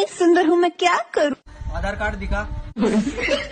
सुंदर हूँ मैं क्या करूँ। आधार कार्ड दिखा।